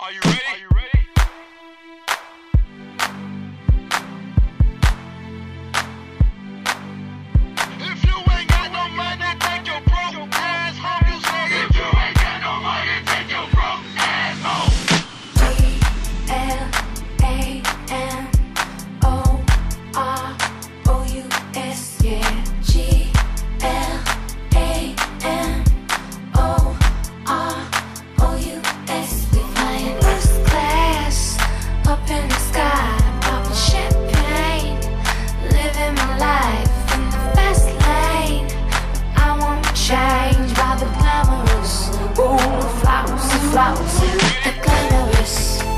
Are you ready? Are you ready? If you ain't got no money, take your broke ass home. You say if you ain't got no money, take your broke ass home. G-L-A-N-O-R-O-U-S, yeah. G-L-A-N-O-R-O-U-S. We flying first class up in the sky, popping champagne, living my life in the fast lane. I won't change by the glamorous, ooh, flowers, flowers, the glamorous,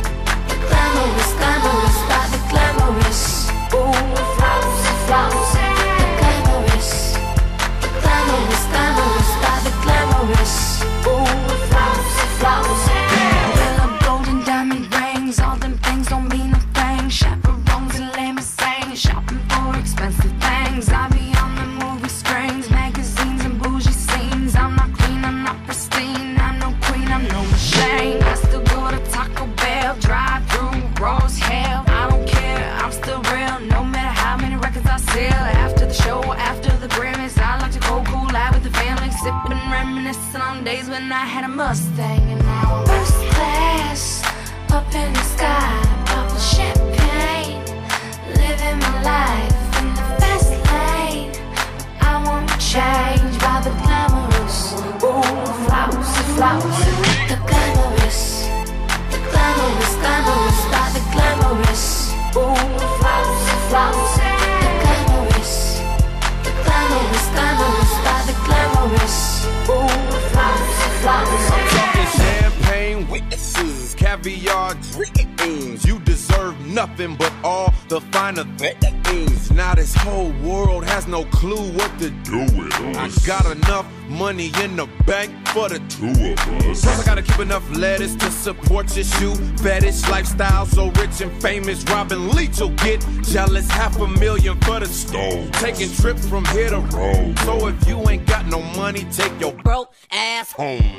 glamorous, by the glamorous, ooh, flowers, flowers, the glamorous, glamorous, by the glamorous, ooh, flowers, flowers. Yellow golden diamond rings, all them things don't mean a thing. Chaperones and limousines, shopping for expensive things. I be on the movie screens, magazines and bougie scenes. I'm not clean, I'm not pristine, I'm no queen, I'm no machine. I still go to Taco Bell, drive through raw as hell. I don't care, I'm still real, no matter how many records I sell. After the show, after the Grammys, I like to go cool out with the family, sipping, reminiscing on days when I had a Mustang. And now I'm first class up in the sky, popping champagne, living my life in the fast lane. I won't change by the glamorous, ooh, flowers, flowers, the glamorous, glamorous, by the glamorous, ooh, flowers, flowers, the glamorous, glamorous, by the glamorous, ooh, flowers, flowers. I'm talking champagne witnesses, caviar dreams. You deserve nothing but all the finer things. Now this whole world has no clue what to do with us. I got enough money in the bank for the two of us. Plus I gotta keep enough lettuce to support your shoe fetish lifestyle. So rich and famous, Robin Leach will get jealous. $500,000 for the stove, taking trips from here to Rome. So if you ain't got no money, take your broke ass home.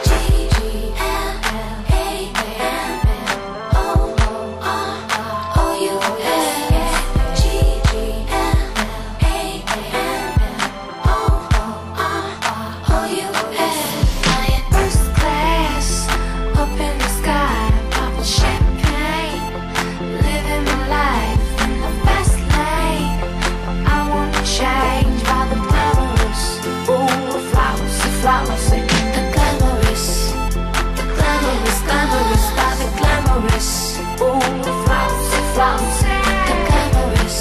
Flowers, the glamorous, by the glamorous, ooh, flowers, flowers, the glamorous,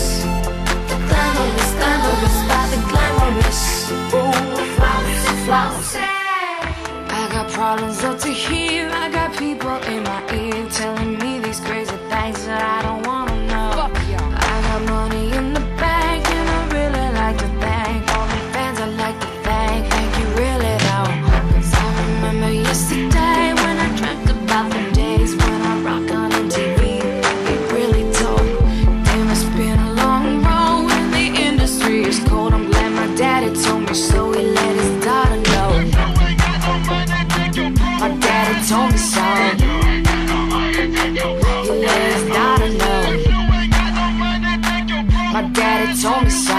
by the glamorous, ooh, flowers, flowers. I got problems up to here, I got people in my ear telling me these crazy things that I don't wanna know. I got money in the bank and I really like to thank all the fans. I like to thank you really though. 'Cause I remember yesterday when I dreamt about the days when I rocked on MTV. It really told. Damn, it's been a long road and the industry is cold. I'm glad my daddy told me so, he let his daughter know. My daddy told me so. He let his daughter know. My daddy told me so.